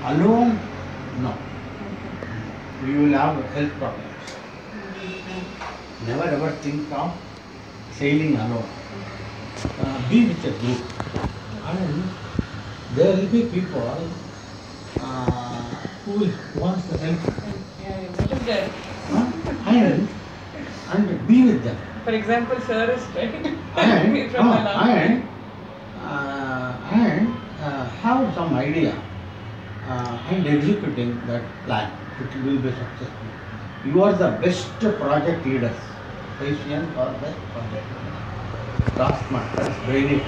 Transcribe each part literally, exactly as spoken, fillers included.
Alone, no. You will have health problems. Never ever think of sailing alone. Uh, be with a group. And there will be people uh, who will want to help you. Yeah, that is there. Huh? And, and be with them. For example, sir is trying to And, me from uh, a long and, uh, and uh, have some idea uh, and executing that plan. It will be successful. You are the best project leaders. Patient or best project leader. Taskmasters, brainy.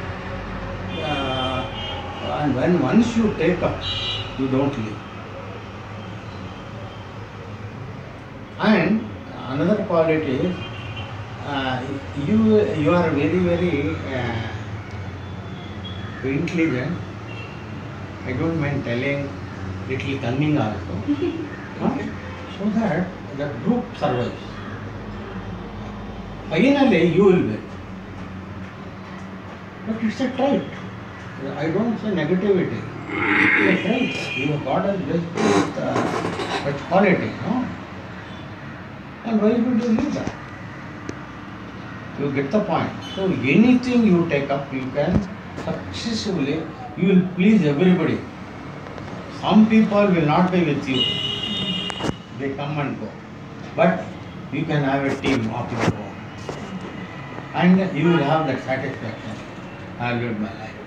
Uh, and when once you take up, you don't leave. And another quality is uh, you you are very very uh, intelligent. I don't mind telling little cunning also. Huh? So that the group survives. Finally you will win. But it's a trait. I don't say negativity. It's a trait. You God has blessed you with uh, such quality, no? And why would you leave that? You get the point. So anything you take up, you can successfully, you will please everybody. Some people will not be with you. They come and go. But you can have a team of your own. And you will have that satisfaction. I have lived my life.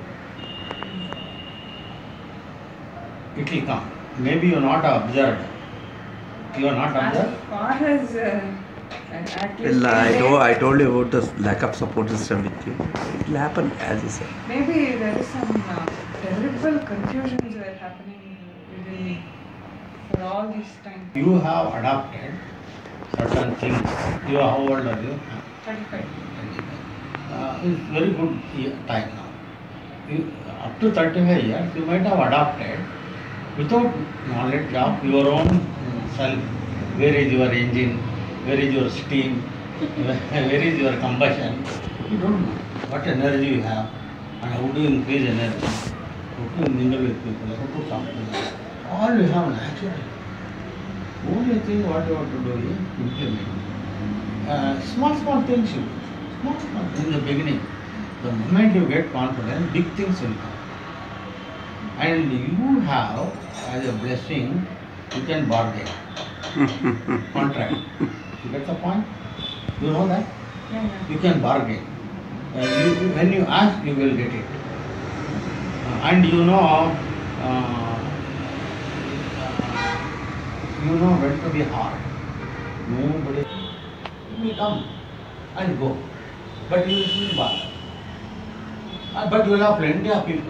It will come. Maybe you are not observed. You are not observed? As far as uh, at least Well, I, told, I told you about the lack of support system with you. It will happen as you said. maybe there is some uh, terrible confusions were happening within me for all this time. You have adopted certain things. You are how old are you? thirty-five. Uh, it's very good ye- time now. You, up to thirty-five years, you might have adopted without knowledge of your own self. Where is your engine? Where is your steam? Where is your combustion? You don't know what energy you have and how to increase energy, how to mingle with people, how to talk to them. All you have naturally. Only thing what you have to do is implement. Uh, small, small things you do. Small, small in the beginning. The moment you get confidence, big things will come. And you have, as a blessing, you can bargain. Contract. You get the point? You know that? Yeah, yeah. You can bargain. Uh, you, when you ask, you will get it. Uh, and you know, uh, uh, you know when to be hard. Nobody will come and go. But you will still bother. Uh, but you will have plenty of people.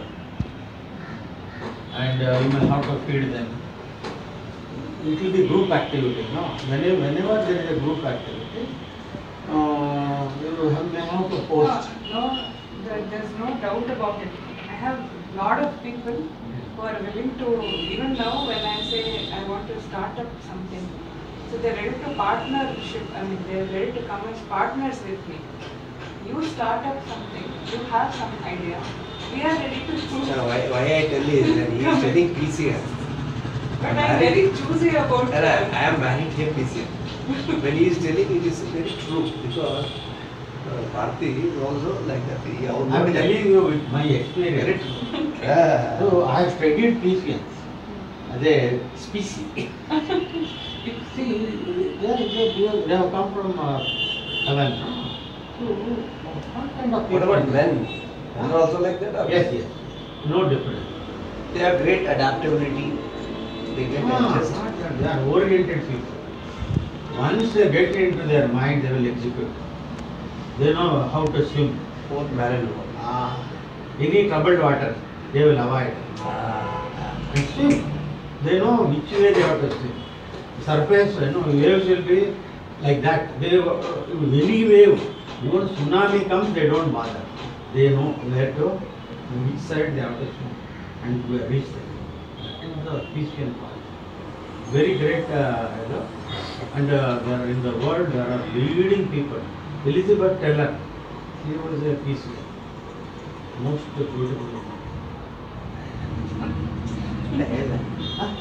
And uh, you may have to feed them. It will be group activity, no? Whenever, whenever there is a group activity, uh, you have, may have to post. No, no, there, there's no doubt about it. I have a lot of people who are willing to, even now when I say I want to start up something, so they're ready to partnership, I mean they're ready to come as partners with me. You start up something, you have some idea, we are ready to choose. No, why, why I tell you is that he is studying P C S. But I'm very choosy about And I, I am married to a P C S. When he is telling it is very true because uh, Bharti is also like that. He I am already telling you with my very experience. true. Yeah. So I have studied P C S as a species. See, they, are- they, they have come from uh, heaven. no? So, what kind of What people? about men? Men are also like that? or- Yes, yes. No difference. They have great adaptability. They get Ah, adjust. not that. They are oriented people. Once they get into their mind, they will execute. They know how to swim. Both man and woman. Ah, any troubled water, they will avoid. And swim. They know which way they have to swim. Surface, you know, waves will be like that. They, uh, any wave, even tsunami comes, they don't bother. They know where to, which side they have to swim and to reach them. That is the peaceful part. Very great, uh, you know, and uh, there are in the world there are leading people. Elizabeth Taylor, she was a peaceful, most beautiful woman.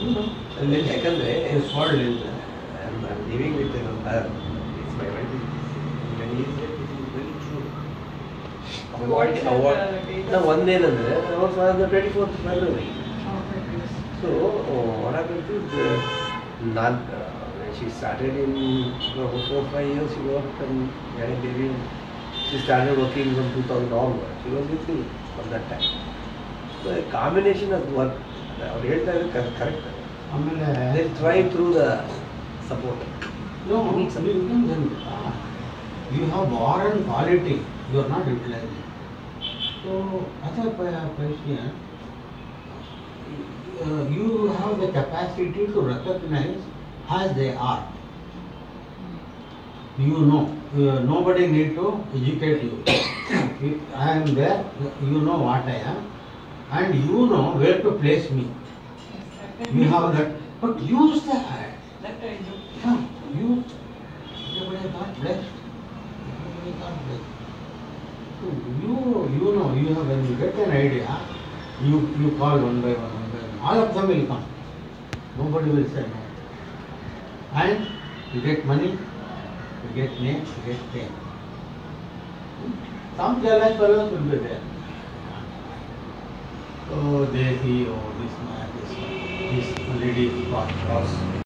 ಅಲ್ಲಿ ಯಾಕಂದ್ರೆ It's what it is. I'm, I'm living with her. Uh, it's my wife. When he said it is very true. So what is your, Avoid. uh, date Now of- one day ಅಂದ್ರೆ was on the twenty-fourth February. Oh, my goodness. So uh, what happened is uh, not, uh, when she started in uh, four or five years she worked and had a baby. She started working from two thousand onwards. She was with me from that time. So a combination of work. ಅವ್ರು ಹೇಳ್ತಾ ಇರೋದು correct. ಆಮೇಲೆ They try through the support. No, you can you have born quality, you are not utilizing. So, as a patient, uh, you have the capacity to recognize as they are. You know, uh, nobody need to educate you. If I am there, you know what I am, and you know where to place me. You have that, but use that. That I do. Yeah, you, everybody got blessed. Everybody got blessed. So you, you know, you have, when you get an idea, you, you call one by one, one by one. All of them will come. Nobody will say no. And you get money, you get name, you get fame. Some jealous fellows will be there. Oh, they see, oh, this man, this, this lady is prosperous.